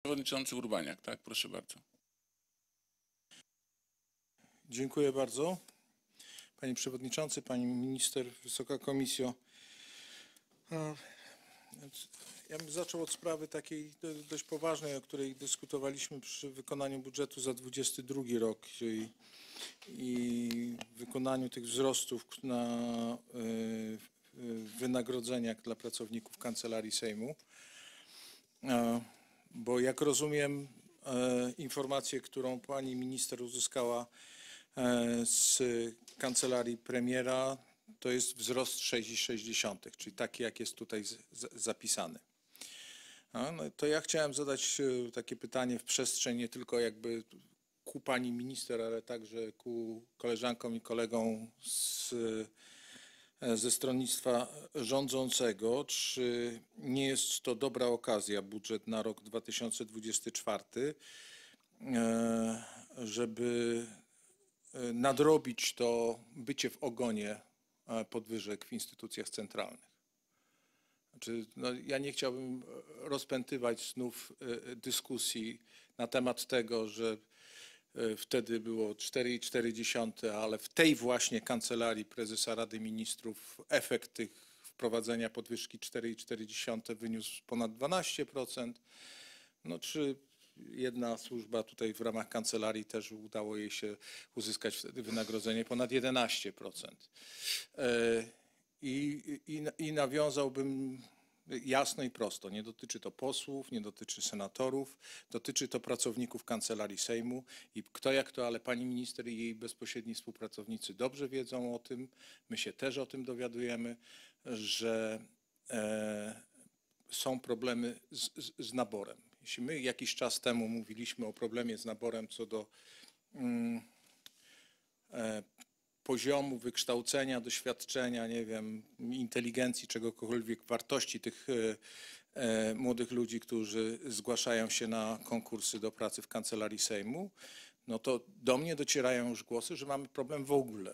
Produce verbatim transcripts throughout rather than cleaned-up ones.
przewodniczący Urbaniak, tak? Proszę bardzo. Dziękuję bardzo. Panie Przewodniczący, Pani Minister, Wysoka Komisjo. Ja bym zaczął od sprawy takiej dość poważnej, o której dyskutowaliśmy przy wykonaniu budżetu za dwudziesty drugi rok i, i wykonaniu tych wzrostów na wynagrodzeniach dla pracowników Kancelarii Sejmu. Bo jak rozumiem informację, którą Pani Minister uzyskała z Kancelarii Premiera, to jest wzrost sześć przecinek sześć, czyli taki, jak jest tutaj z, z, zapisany. No, to ja chciałem zadać takie pytanie w przestrzeń, nie tylko jakby ku Pani Minister, ale także ku koleżankom i kolegom z, ze stronnictwa rządzącego. Czy nie jest to dobra okazja, budżet na rok dwa tysiące dwudziesty czwarty, żeby nadrobić to bycie w ogonie podwyżek w instytucjach centralnych? Znaczy, no, ja nie chciałbym rozpętywać znów dyskusji na temat tego, że wtedy było cztery przecinek cztery, ale w tej właśnie Kancelarii Prezesa Rady Ministrów efekt tych wprowadzenia podwyżki cztery przecinek cztery wyniósł ponad dwanaście procent. No, czy jedna służba tutaj w ramach kancelarii też udało jej się uzyskać wtedy wynagrodzenie ponad jedenaście procent. I, i, i nawiązałbym jasno i prosto. Nie dotyczy to posłów, nie dotyczy senatorów, dotyczy to pracowników Kancelarii Sejmu i kto jak to, ale pani minister i jej bezpośredni współpracownicy dobrze wiedzą o tym, my się też o tym dowiadujemy, że e, są problemy z, z, z naborem. Jeśli my jakiś czas temu mówiliśmy o problemie z naborem co do mm, e, poziomu wykształcenia, doświadczenia, nie wiem, inteligencji, czegokolwiek, wartości tych e, e, młodych ludzi, którzy zgłaszają się na konkursy do pracy w Kancelarii Sejmu, no to do mnie docierają już głosy, że mamy problem w ogóle.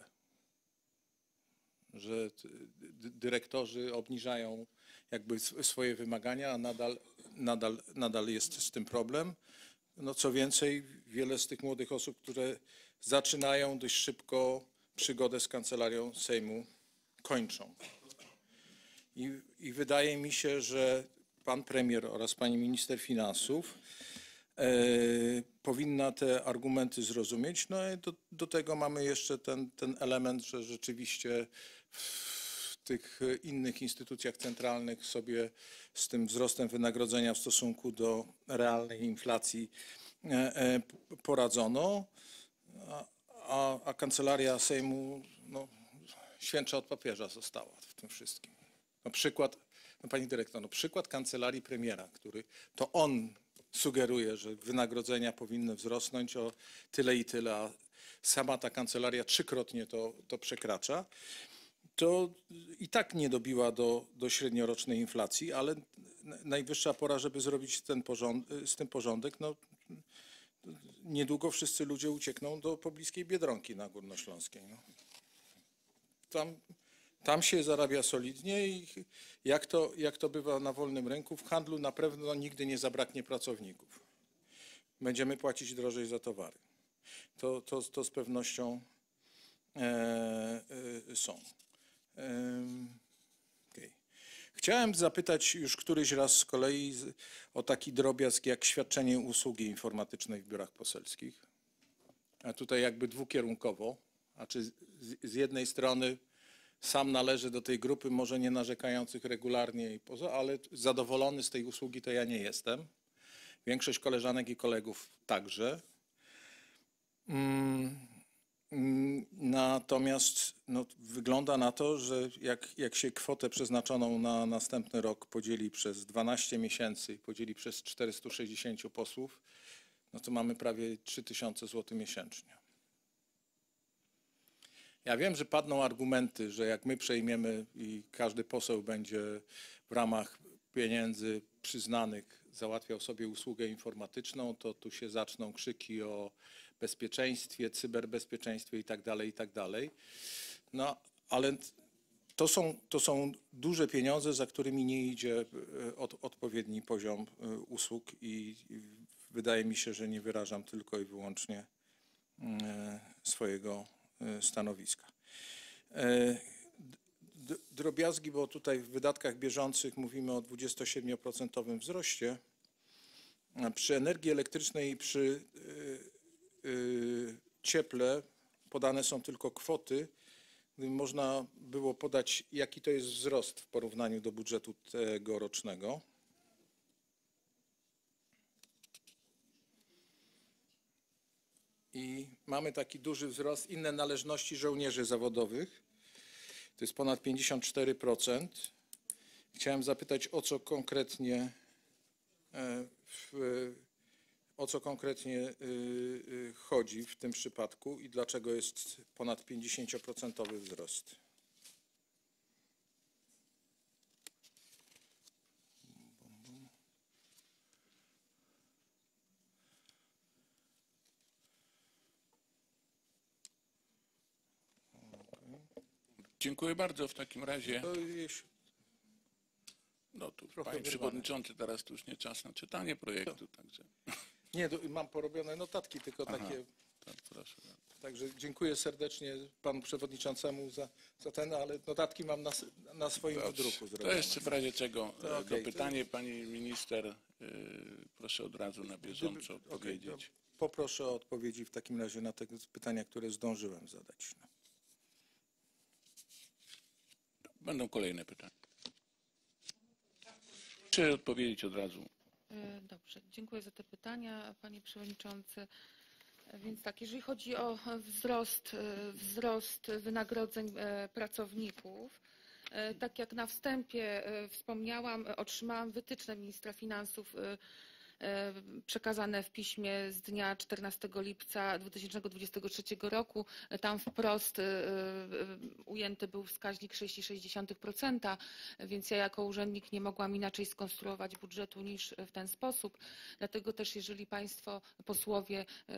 Że dyrektorzy obniżają jakby swoje wymagania, a nadal, nadal, nadal jest z tym problem. No co więcej, wiele z tych młodych osób, które zaczynają dość szybko przygodę z Kancelarią Sejmu, kończą. I, i wydaje mi się, że pan premier oraz pani minister finansów e, powinna te argumenty zrozumieć. No i do, do tego mamy jeszcze ten, ten element, że rzeczywiście w tych innych instytucjach centralnych sobie z tym wzrostem wynagrodzenia w stosunku do realnej inflacji e, e, poradzono. A, A, a Kancelaria Sejmu no, świętsza od papieża została w tym wszystkim. No, przykład, no, pani dyrektor, no, przykład Kancelarii Premiera, który to on sugeruje, że wynagrodzenia powinny wzrosnąć o tyle i tyle, a sama ta kancelaria trzykrotnie to, to przekracza, to i tak nie dobiła do, do średniorocznej inflacji, ale najwyższa pora, żeby zrobić ten porząd, z tym porządek. No, niedługo wszyscy ludzie uciekną do pobliskiej Biedronki na Górnośląskiej. No. Tam, tam się zarabia solidnie i jak to, jak to bywa na wolnym rynku, w handlu na pewno nigdy nie zabraknie pracowników. Będziemy płacić drożej za towary. To, to, to z pewnością e, e, są. E, okay. Chciałem zapytać już któryś raz z kolei o taki drobiazg jak świadczenie usługi informatycznej w biurach poselskich. A tutaj jakby dwukierunkowo, a czy z, z jednej strony sam należę do tej grupy może nie narzekających regularnie i poza, ale zadowolony z tej usługi to ja nie jestem. Większość koleżanek i kolegów także. Mm. Natomiast no, wygląda na to, że jak, jak się kwotę przeznaczoną na następny rok podzieli przez dwanaście miesięcy i podzieli przez czterystu sześćdziesięciu posłów, no to mamy prawie trzy tysiące złotych miesięcznie. Ja wiem, że padną argumenty, że jak my przejmiemy i każdy poseł będzie w ramach pieniędzy przyznanych załatwiał sobie usługę informatyczną, to tu się zaczną krzyki o bezpieczeństwie, cyberbezpieczeństwie i tak dalej, i tak dalej. No, ale to są, to są duże pieniądze, za którymi nie idzie od, odpowiedni poziom usług i wydaje mi się, że nie wyrażam tylko i wyłącznie e, swojego e, stanowiska. E, d- drobiazgi, bo tutaj w wydatkach bieżących mówimy o dwudziestosiedmioprocentowym wzroście. A przy energii elektrycznej i przy e, e, cieple podane są tylko kwoty. Gdyby można było podać, jaki to jest wzrost w porównaniu do budżetu tegorocznego. I mamy taki duży wzrost. Inne należności żołnierzy zawodowych. To jest ponad pięćdziesiąt cztery procent. Chciałem zapytać, o co konkretnie w, o co konkretnie chodzi w tym przypadku i dlaczego jest ponad pięćdziesięcioprocentowy wzrost. Dziękuję bardzo w takim razie. To jest No tu trochę panie wyrwane. przewodniczący, teraz to już nie czas na czytanie projektu, także Nie, to mam porobione notatki, tylko Aha. takie. tak, proszę. Także dziękuję serdecznie panu przewodniczącemu za, za ten, ale notatki mam na, s- na swoim Dobrze. wydruku To zrobione. jeszcze w razie czego To e, okej, do pytania pani minister, y, proszę od razu na bieżąco Gdyby- okej, odpowiedzieć. to poproszę o odpowiedzi w takim razie na te pytania, które zdążyłem zadać. No. Będą kolejne pytania. Czy odpowiedzieć od razu? E, Dobrze, dziękuję za te pytania, panie przewodniczący. E, Więc tak, jeżeli chodzi o wzrost, e, wzrost wynagrodzeń e, pracowników, e, tak jak na wstępie e, wspomniałam, e, otrzymałam wytyczne ministra finansów e, e, przekazane w piśmie z dnia czternastego lipca dwa tysiące dwudziestego trzeciego roku. E, Tam wprost e, e, ujęty był wskaźnik sześć przecinek sześć procent, więc ja jako urzędnik nie mogłam inaczej skonstruować budżetu niż w ten sposób. Dlatego też jeżeli Państwo posłowie, e,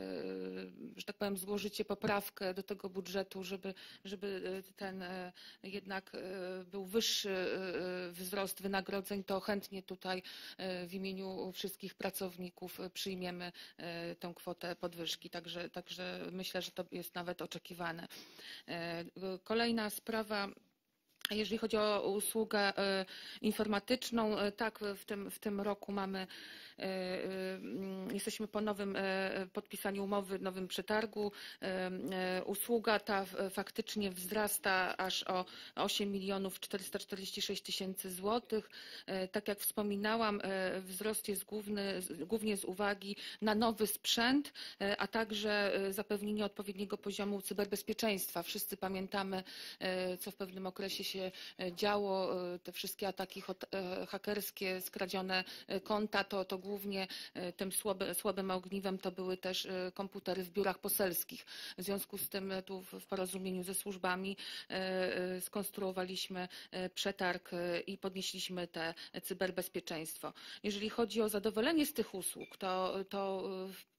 że tak powiem, złożycie poprawkę do tego budżetu, żeby, żeby ten e, jednak e, był wyższy e, wzrost wynagrodzeń, to chętnie tutaj e, w imieniu wszystkich pracowników przyjmiemy e, tę kwotę podwyżki. Także, także myślę, że to jest nawet oczekiwane. E, Kolejna sprawa. Jeżeli chodzi o usługę e, informatyczną, e, tak, w tym, w tym roku mamy, e, e, jesteśmy po nowym e, podpisaniu umowy, nowym przetargu. E, e, Usługa ta w- faktycznie wzrasta aż o osiem milionów czterysta czterdzieści sześć tysięcy złotych. E, Tak jak wspominałam, e, wzrost jest główny, z- głównie z uwagi na nowy sprzęt, e, a także e, zapewnienie odpowiedniego poziomu cyberbezpieczeństwa. Wszyscy pamiętamy, e, co w pewnym okresie się działo, e, te wszystkie ataki hot- e, hakerskie, skradzione e, konta, to, to głównie e, tym słabe, słabym ogniwem to były też e, komputery w biurach poselskich. W związku z tym e, tu w w porozumieniu ze służbami e, e, skonstruowaliśmy e, przetarg e, i podnieśliśmy te cyberbezpieczeństwo. Jeżeli chodzi o zadowolenie z tych usług, to, to e, w-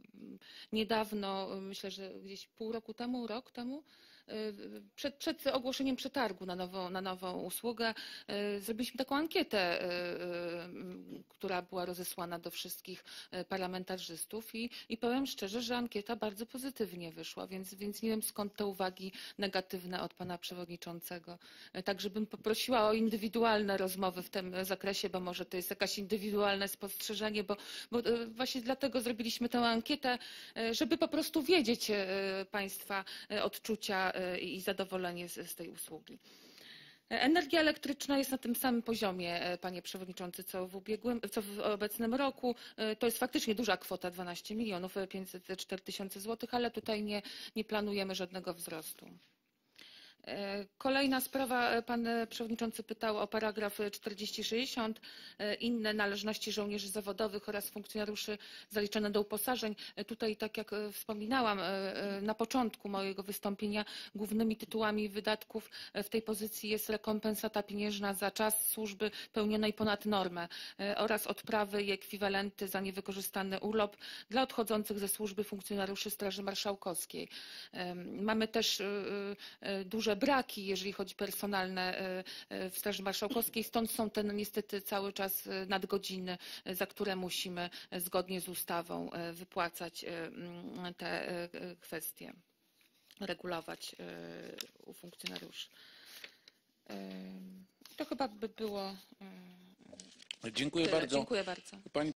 niedawno, e, myślę, że gdzieś pół roku temu, rok temu, Przed, przed ogłoszeniem przetargu na nową, na nową usługę e, zrobiliśmy taką ankietę, e, e, która była rozesłana do wszystkich e, parlamentarzystów i, i powiem szczerze, że ankieta bardzo pozytywnie wyszła, więc, więc nie wiem skąd te uwagi negatywne od pana przewodniczącego. E, Także bym poprosiła o indywidualne rozmowy w tym zakresie, bo może to jest jakieś indywidualne spostrzeżenie, bo, bo e, właśnie dlatego zrobiliśmy tę ankietę, e, żeby po prostu wiedzieć e, państwa e, odczucia e, i zadowolenie z, z tej usługi. Energia elektryczna jest na tym samym poziomie, e, panie przewodniczący, co w ubiegłym, co w obecnym roku. E, To jest faktycznie duża kwota, dwanaście milionów pięćset cztery tysiące złotych, ale tutaj nie, nie planujemy żadnego wzrostu. E, Kolejna sprawa, e, pan e, przewodniczący pytał o paragraf e, czterdzieści sześćdziesiąt, e, inne należności żołnierzy zawodowych oraz funkcjonariuszy zaliczone do uposażeń. E, Tutaj, tak jak e, wspominałam e, e, na początku mojego wystąpienia, głównymi tytułami wydatków e, w tej pozycji jest rekompensata pieniężna za czas służby pełnionej ponad normę e, oraz odprawy i ekwiwalenty za niewykorzystany urlop dla odchodzących ze służby funkcjonariuszy Straży Marszałkowskiej. E, Mamy też e, e, duże braki, jeżeli chodzi personalne w Straży Marszałkowskiej. Stąd są te no, niestety cały czas nadgodziny, za które musimy zgodnie z ustawą wypłacać te kwestie, regulować u funkcjonariuszy. To chyba by było. Dziękuję tyle. bardzo. Dziękuję bardzo. Pani